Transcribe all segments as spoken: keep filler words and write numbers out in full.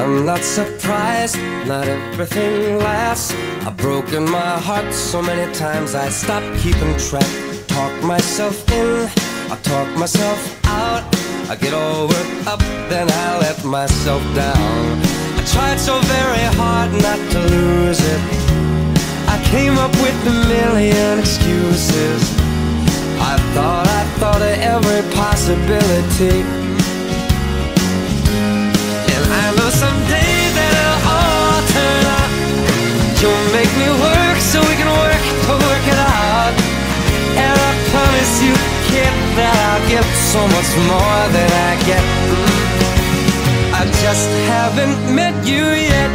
I'm not surprised, not everything lasts. I've broken my heart so many times I stopped keeping track. Talk myself in, I talk myself out. I get all worked up, then I let myself down. I tried so very hard not to lose it. I came up with a million excuses. I thought, I thought of every possibility. And I know someday that it'll all turn out. You'll make me work so we can work to work it out. And I promise you, kid, that I'll give so much more than I get. I just haven't met you yet.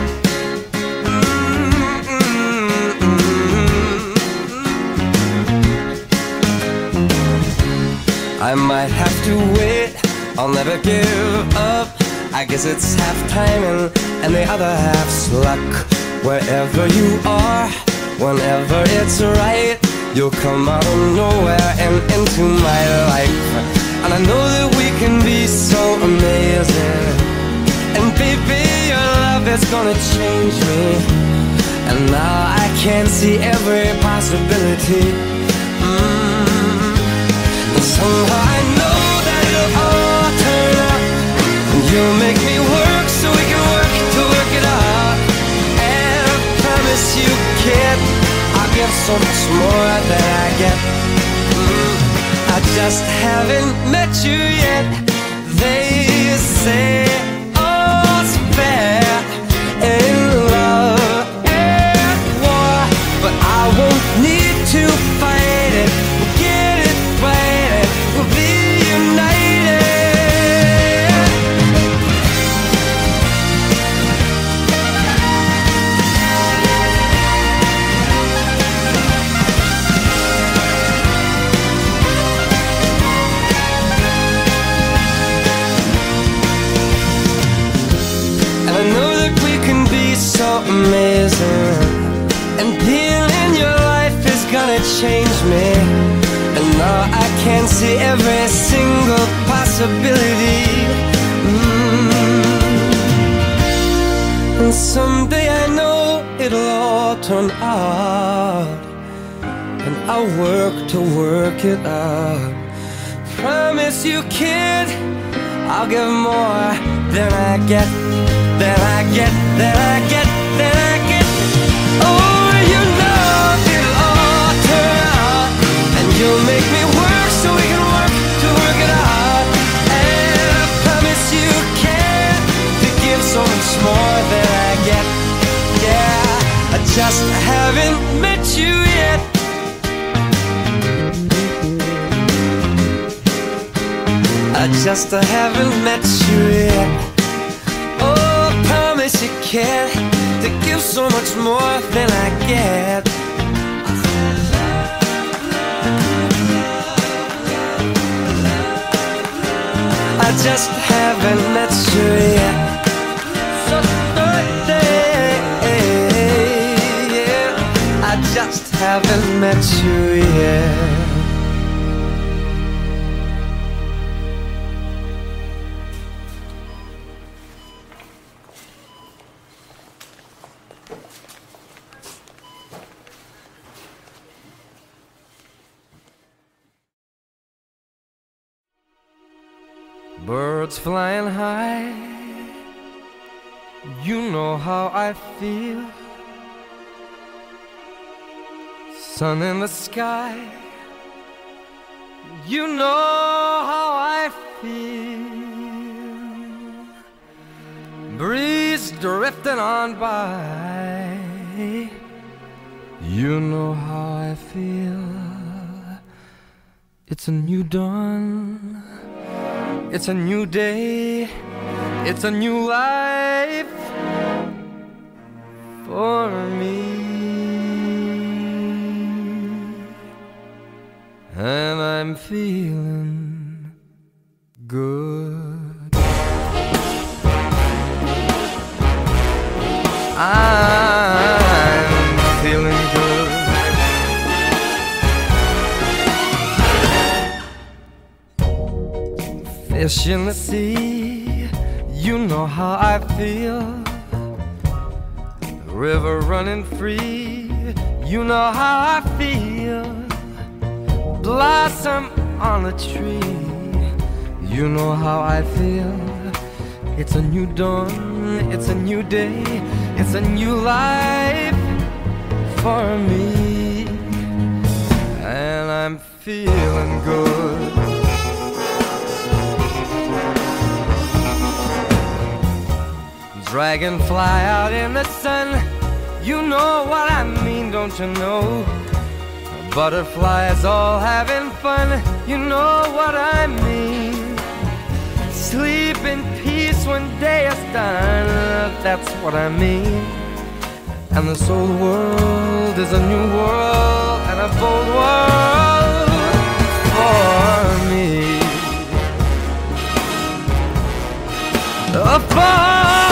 I might have to wait, I'll never give up. I guess it's half timing and the other half's luck. Wherever you are, whenever it's right, you'll come out of nowhere and into my life. And I know that we can be so amazing. And baby, your love is gonna change me. And now I can see every possibility. mm. And somehow I know that it'll all turn out. And you'll make me work so we can work to work it out. And I promise you, kid, I'll give so much more than I get. mm. I just haven't met you yet. They say all's fair in love and war, but I won't need to fight it. We'll get it right, we'll be united. And I know that we can be so amazing. And being in your life is gonna change me. And now I can see every single possibility. mm. And someday I know it'll all turn out. And I'll work to work it out. Promise you, kid, I'll give more than I get, than I get, than I get, than I get. Oh, you know it'll all turn out. And you'll make me work so we can work to work it out. And I promise you can to give so much more than I get. Yeah, I just haven't met you yet. I just haven't met you yet. Oh, I promise you can to give so much more than I get. I just haven't met you yet. So birthday, yeah. I just haven't met you yet. Birds flying high, you know how I feel. Sun in the sky, you know how I feel. Breeze drifting on by, you know how I feel. It's a new dawn, it's a new day, it's a new life for me. And I'm feeling good. I'm feeling good. Fish in the sea, You know how I feel. The river running free. You know how I feel. Blossom on a tree. You know how I feel. It's a new dawn, it's a new day, it's a new life for me. And I'm feeling good. Dragonfly out in the sun. You know what I mean, don't you know? Butterflies all having fun. You know what I mean. Sleep in peace when day is done. That's what I mean. And this old world is a new world and a bold world for me. Oh, for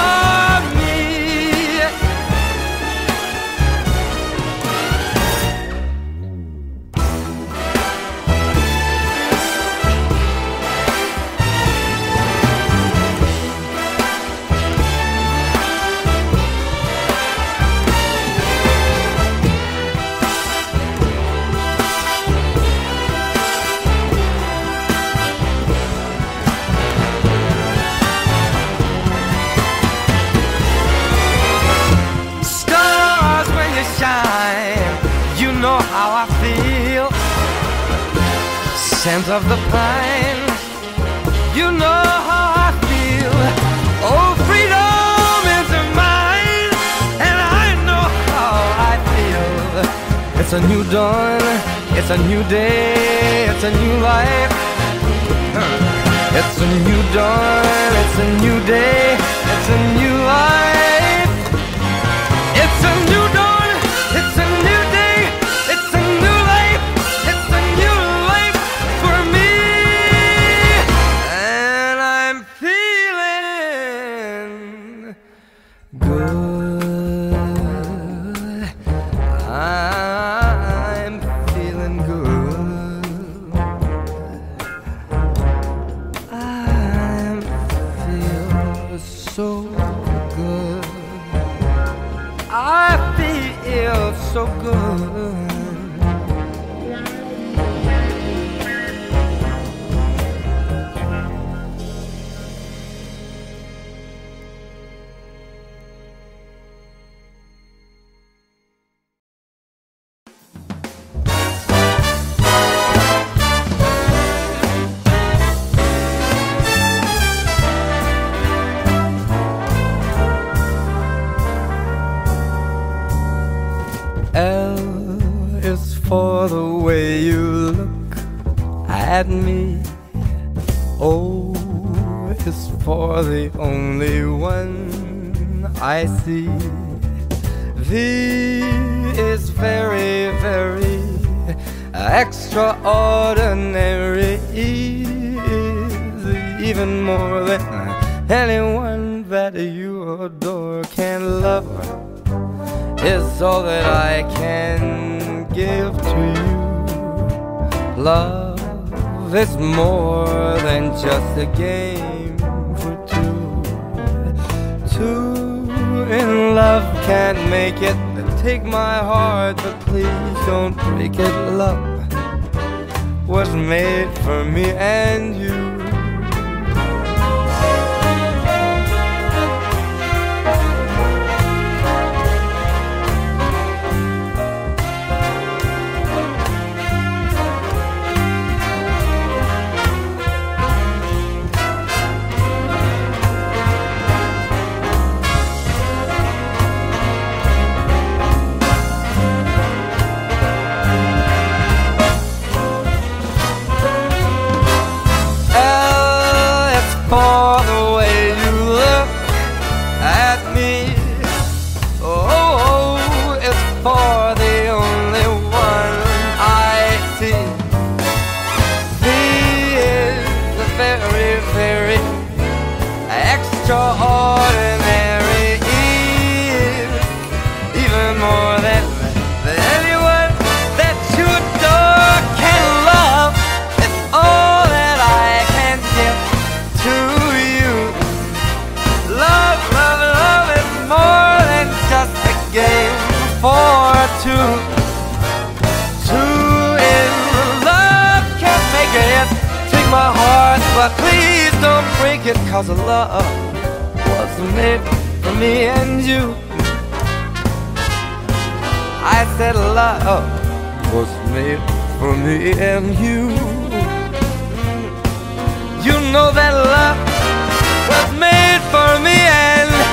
scent of the pine. You know how I feel. Oh, freedom is mine, and I know how I feel. It's a new dawn, it's a new day, it's a new life. It's a new dawn, it's a new day, it's a new life. It's a new dawn, it's a new day, it's a new life. It's a new life for me, and I'm feeling good. I'm feeling good. I feel so good. I feel so good. L is for the way you look at me. O is for the only one I see. V is very, very extraordinary. E is even more than anyone that you adore can love. Is all that I can give to you. Love is more than just a game for two. Two in love can't make it. Take my heart, but please don't break it. Love was made for me and you. For the way you look at me. Oh, it's for the only one I see. V is very, very extraordinary. E is even more than anyone that you adore can love. It's all that I can give to you. it 'cause love was made for me and you. I said love was made for me and you. You know that love was made for me and you.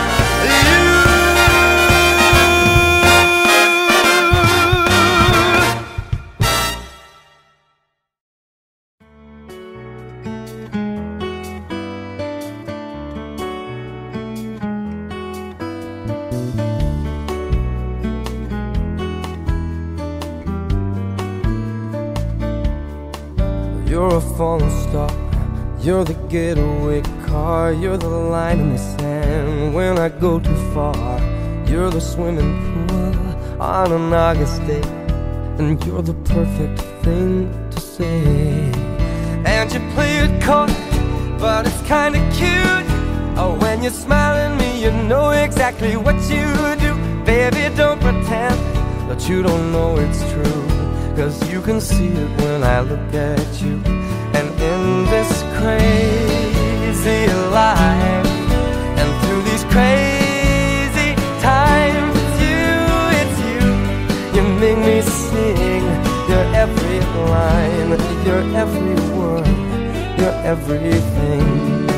You're a falling star, you're the getaway car, you're the line in the sand when I go too far. You're the swimming pool on an August day, and you're the perfect thing to say. And you play it coy, but it's kinda cute. Oh, when you smile at me, you know exactly what you do. Baby, don't pretend that you don't know it's true, 'cause you can see it when I look at you. And in this crazy life, and through these crazy times, it's you, it's you. You make me sing your every line, your every word, your everything.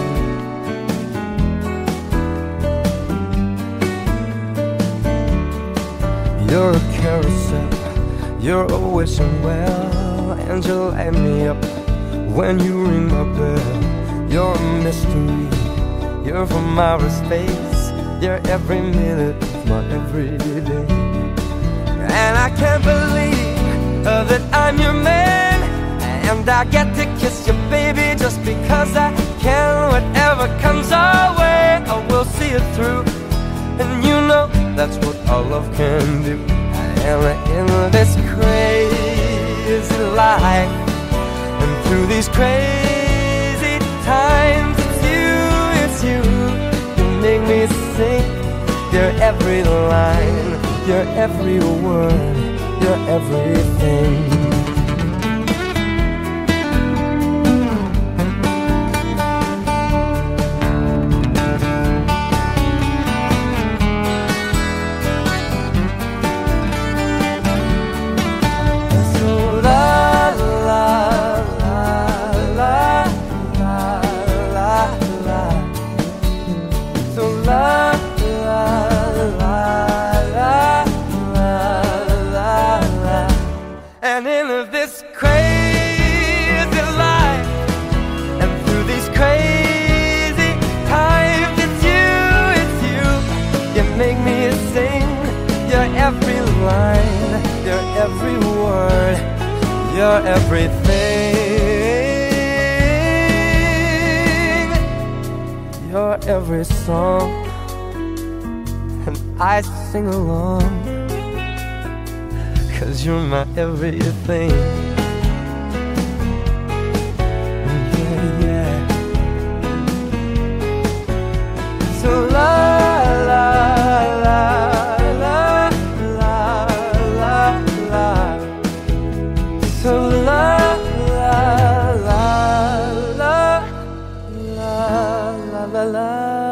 You're a carousel, you're a wishing well, and you light me up when you ring my bell. You're a mystery, you're from outer space, you're every minute of my everyday. And I can't believe uh, that I'm your man, and I get to kiss you, baby, just because I can. Whatever comes our way, I will see it through, and you know that's what our love can do. And in this crazy life, and through these crazy times, it's you, it's you. You make me sing your every line, your every word, your everything. And in this crazy life, and through these crazy times, it's you, it's you. You make me sing your every line, your every word, your everything, your every song, and I sing along, 'cause you're my everything. Yeah, yeah. So la la la la la la la. So la la la la la la la la.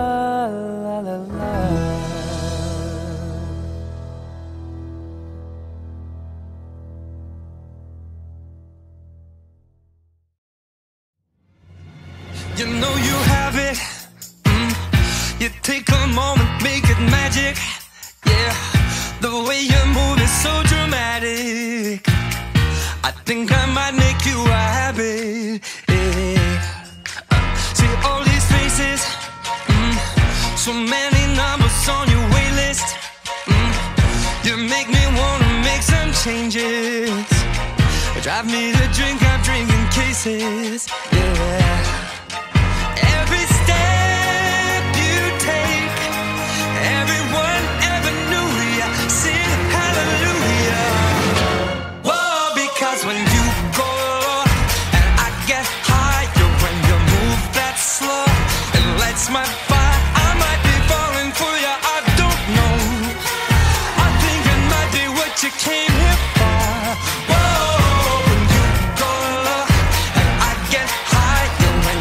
You know you have it, mm. You take a moment, make it magic. Yeah, the way you move is so dramatic. I think I might make you a habit. Yeah. uh, See all these faces, mm. So many numbers on your wait list, mm. You make me wanna make some changes. Drive me to drink, I'm drinking cases. Yeah. Every step you take, everyone ever knew ya. Sing hallelujah. Whoa, because when you go low and I get higher, when you move that slow, it lights my fire. I might be falling for ya, I don't know. I think it might be what you came here for. Whoa, when you go low and I get higher, when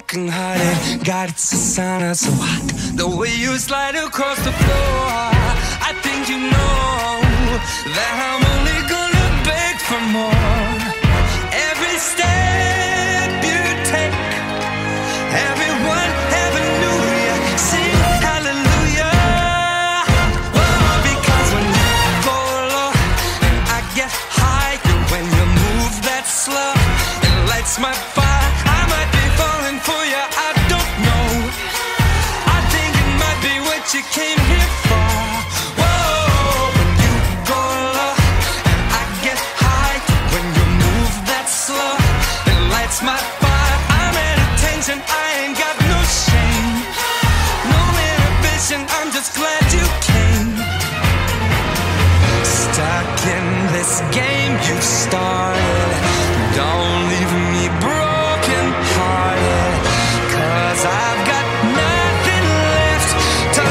broken hearted. God, it's a sauna so hot. The way you slide across the floor, I think you know that I'm only gonna beg for more. Every step you take, everyone ever knew you sing hallelujah. Oh, because when you go low and I get higher, when you move that slow, it lights my fire. I might be falling for you, I don't know. I think it might be what you came here for. Whoa, when you go low and I get high, when you move that slow, it lights my fire. I'm at attention, I ain't got no shame, no inhibition, I'm just glad you came. Stuck in this game you started, don't leave me broken hearted, 'cause I've got nothing left to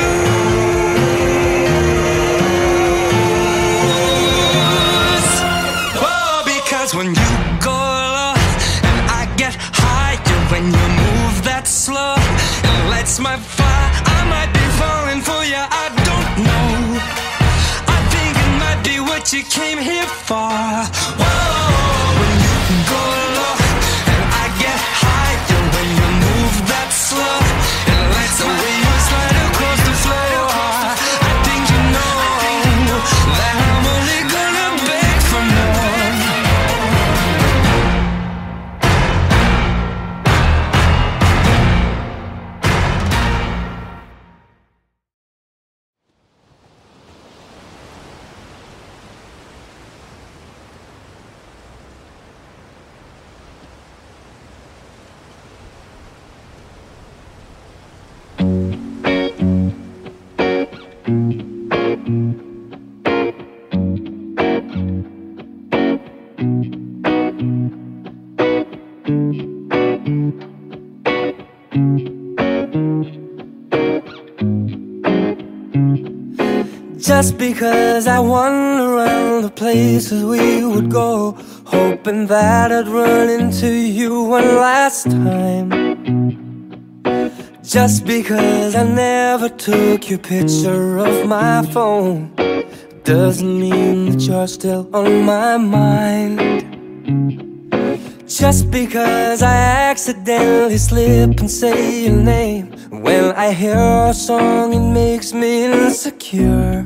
lose. Oh, because when you go low and I get higher, when you move that slow, it lights my fire. I might be falling for you, I don't know. I think it might be what you came here for. Whoa, when you go low and I get higher, when you move that slow, it lights the way you slide across the floor. I think you know that I'm only gonna beg for more. Just because I wander around the places we would go, hoping that I'd run into you one last time. Just because I never took your picture of my phone, doesn't mean that you're still on my mind. Just because I accidentally slip and say your name, when I hear a song it makes me insecure.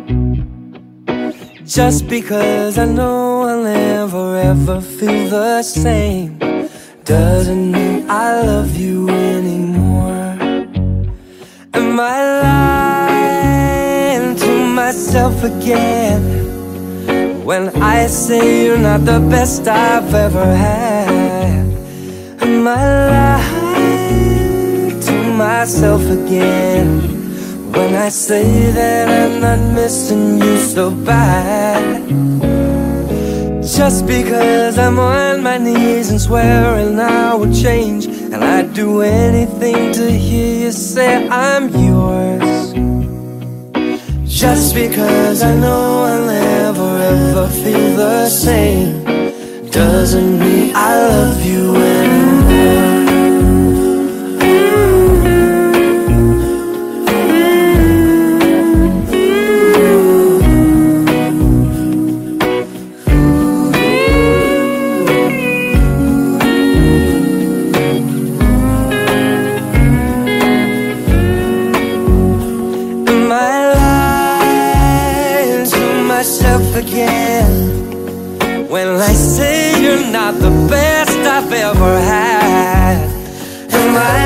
Just because I know I'll never ever feel the same, doesn't mean I love you anymore. Am I lying to myself again when I say you're not the best I've ever had? Am I lying to myself again when I say that I'm not missing you so bad? Just because I'm on my knees and swearing I would change, and I'd do anything to hear you say I'm yours. Just because I know I'll never ever feel the same, doesn't mean I love you anymore. Again, when I say you're not the best I've ever had? Am I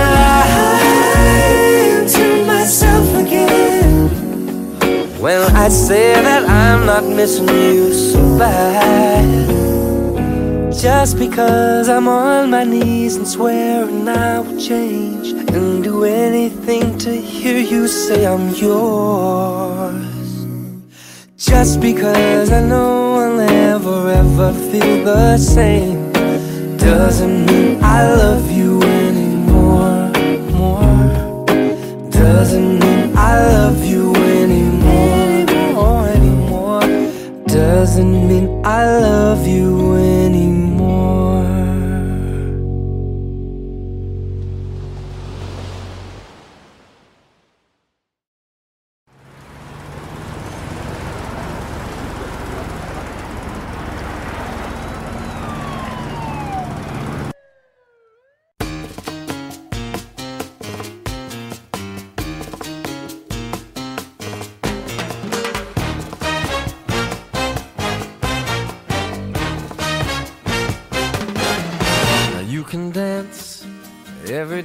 lying to myself again when I say that I'm not missing you so bad? Just because I'm on my knees and swearing I will change and do anything to hear you say I'm yours. Just because I know I'll never ever feel the same, doesn't mean I love you anymore. More. Doesn't mean I love you anymore. Anymore. Doesn't mean I love you anymore.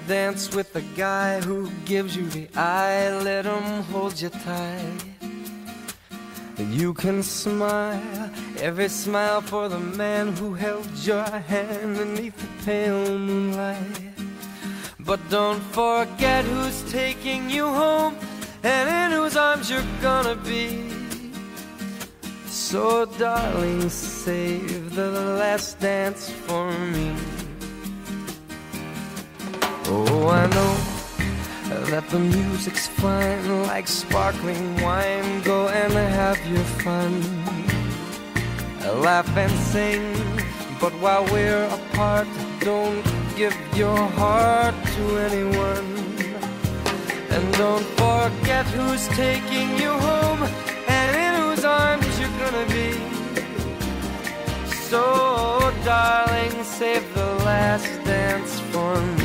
dance with the guy who gives you the eye. Let him hold you tight. You can smile, every smile for the man who held your hand beneath the pale moonlight. But don't forget who's taking you home and in whose arms you're gonna be. So darling, save the last dance for me. Oh, I know that the music's fine, like sparkling wine. Go and have your fun, laugh and sing. But while we're apart, don't give your heart to anyone. And don't forget who's taking you home and in whose arms you're gonna be. So darling, save the last dance for me.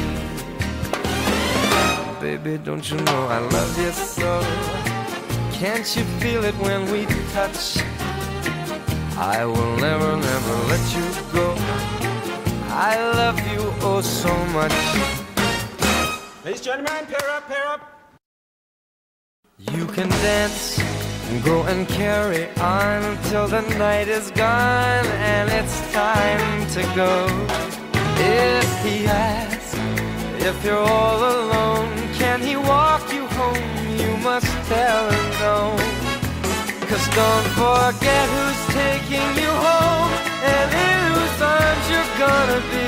Baby, don't you know I love you so? Can't you feel it when we touch? I will never, never let you go. I love you oh so much. Ladies and gentlemen, pair up, pair up. You can dance, go and carry on till the night is gone and it's time to go. If he asks if you're all alone, can he walk you home? You must tell him no. Cause don't forget who's taking you home and in whose arms you're gonna be.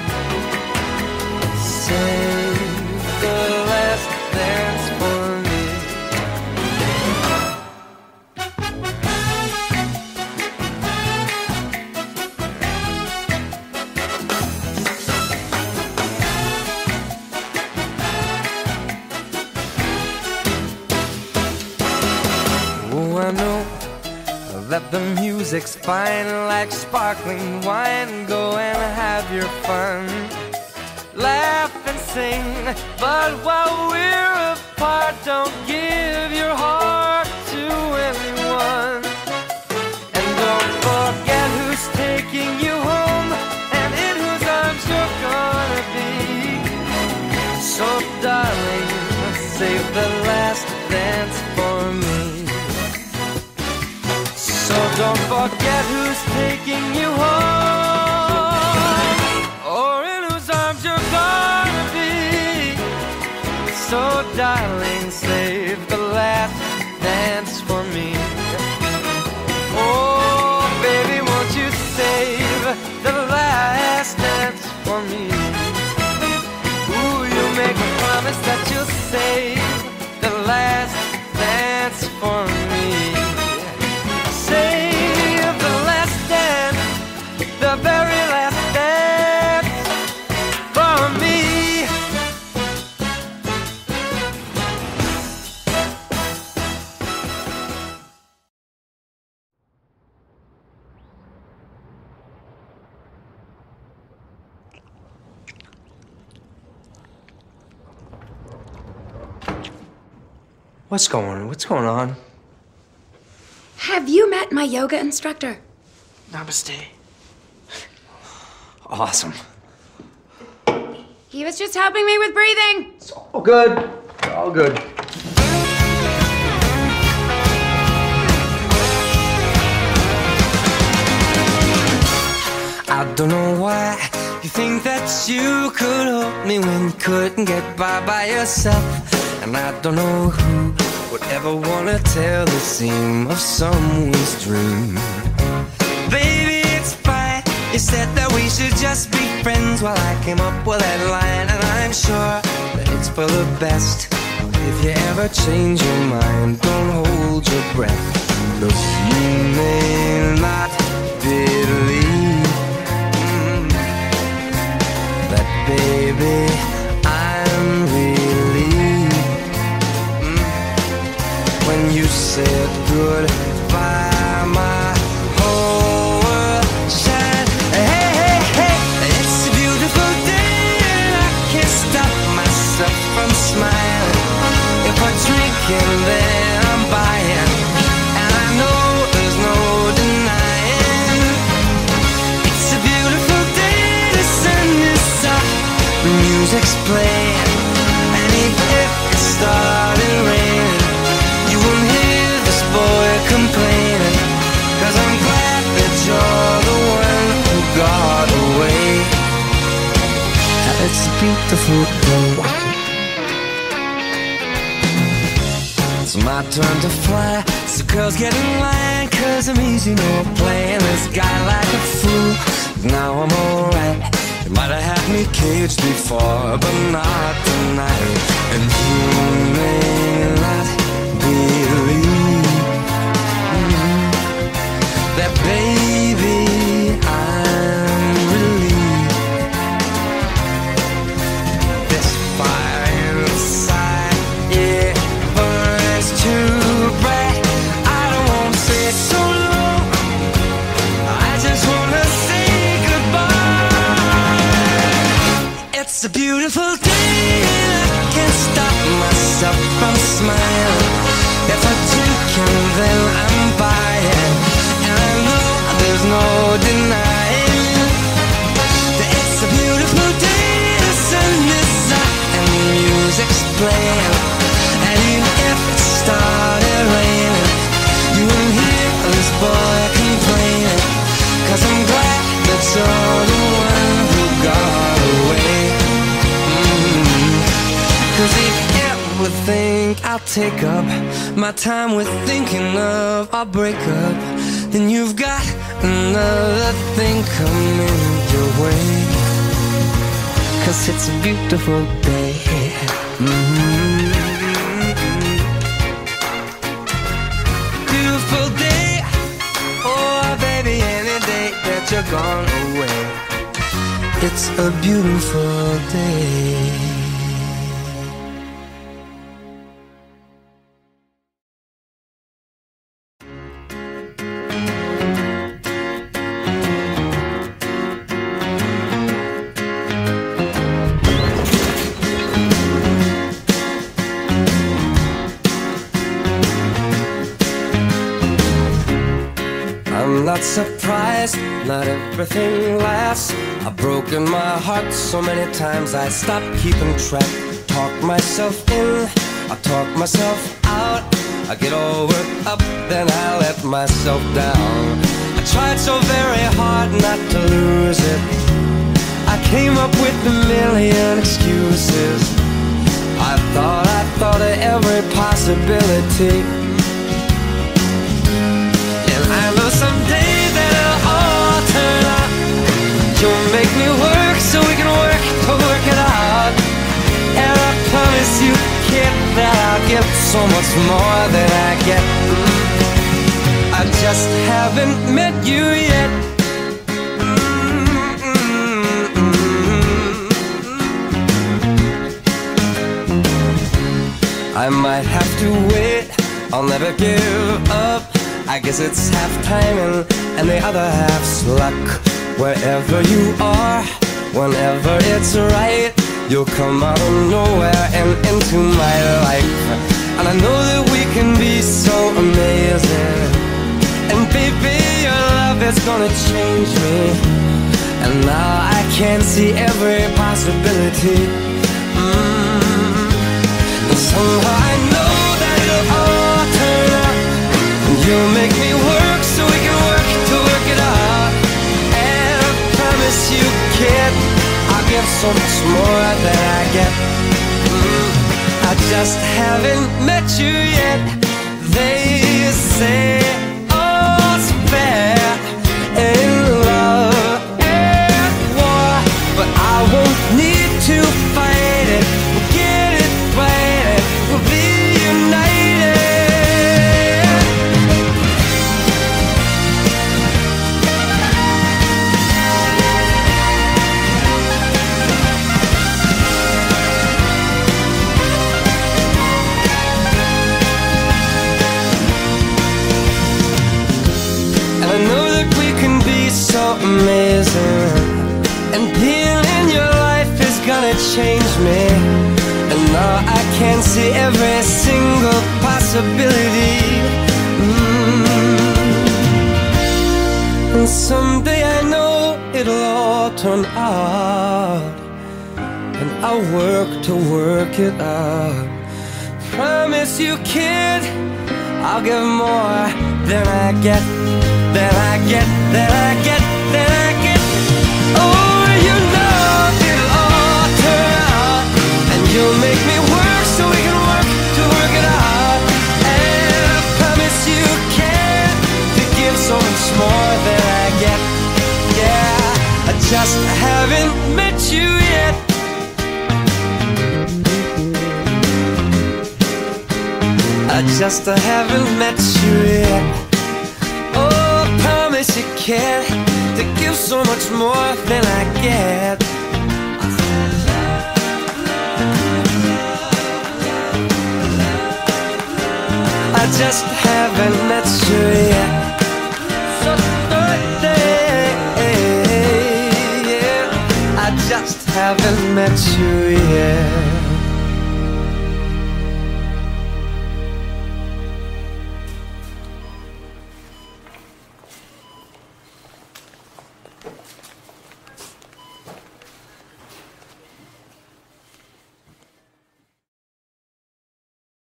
Save the last dance for me. I know that the music's fine, like sparkling wine. Go and have your fun, laugh and sing. But while we're apart, don't give your heart to anyone. And don't forget who's taking you home and in whose arms you're gonna be. So darling, save the last dance for me. So don't forget who's taking you home or in whose arms you're gonna be. So darling, save the last dance for me. Oh baby, won't you save the last dance for me? Ooh, you make a promise that you'll save the last dance for me. Save the last dance, the very last dance for me. What's going What's going on? Have you met my yoga instructor? Namaste. Awesome. He was just helping me with breathing. It's all good. It's all good. I don't know why you think that you could help me when you couldn't get by by yourself. And I don't know who would ever wanna tell the seam of someone's dream. Baby, it's fine. You said that we should just be friends. Well, I came up with that line, and I'm sure that it's for the best. If you ever change your mind, don't hold your breath. Look, you may not believe mm, that, baby, I'm relieved mm, when you said goodbye. My whole world shined. Hey, hey, hey, it's a beautiful day, and I can't stop myself from smiling. If I'm drinking, then I'm buying, and I know there's no denying. It's a beautiful day, the sun is up, the music's playing. beautiful day. It's my turn to fly, so girls get in line, cause I'm easy, no playing this guy like a fool. Now I'm alright. You might have had me caged before, but not tonight. And you may not believe mm, that, baby, I'm relieved. This fire inside, it burns too bright. I don't want to say so long, I just want to say goodbye. It's a beautiful day, and I can't stop myself from smiling. If I drink and then I'm buying, and I know there's no denying that it's a beautiful day. The sun is up and the music's playing, and even if it started raining, you won't hear this boy complaining, cause I'm glad that you're the one who got away. mm-hmm. Cause if you ever think I'll take up my time with thinking of our breakup, then you've got another thing coming your way. Cause it's a beautiful day. mm-hmm. Beautiful day. Oh baby, any day that you're gone away, it's a beautiful day. I'm not surprised, not everything lasts. I've broken my heart so many times I stopped keeping track. Talk myself in, I talk myself out. I get all worked up, then I let myself down. I tried so very hard not to lose it. I came up with a million excuses. I thought, I thought of every possibility. I know someday that it'll all turn out. You'll make me work so we can work to work it out. And I promise you, kid, that I'll give so much more than I get. I just haven't met you yet. I might have to wait, I'll never give up. I guess it's half timing and the other half's luck. Wherever you are, whenever it's right, you'll come out of nowhere and into my life. And I know that we can be so amazing. And baby, your love is gonna change me. And now I can see every possibility. mm. And somehow I know that it'll all turn out. You'll make me work so we can work to work it out. And I promise you, kid, I'll give so much more than I get. mm, I just haven't met you yet. They say all's fair in love and war, but I won't need to fight it. We'll get it right, we'll be united. So amazing, and being in your life is gonna change me. And now I can see every single possibility. mm. And someday I know it'll all turn out, and I'll work to work it out. Promise you, kid, I'll give more than I get. Then I get, then I get, then I get. Oh, you know it'll all turn haven't met you yet. I just haven't met you yet. Oh, I promise you can't to give so much more than I get. I just haven't met you yet. So Thursday, yeah, I just haven't met you yet.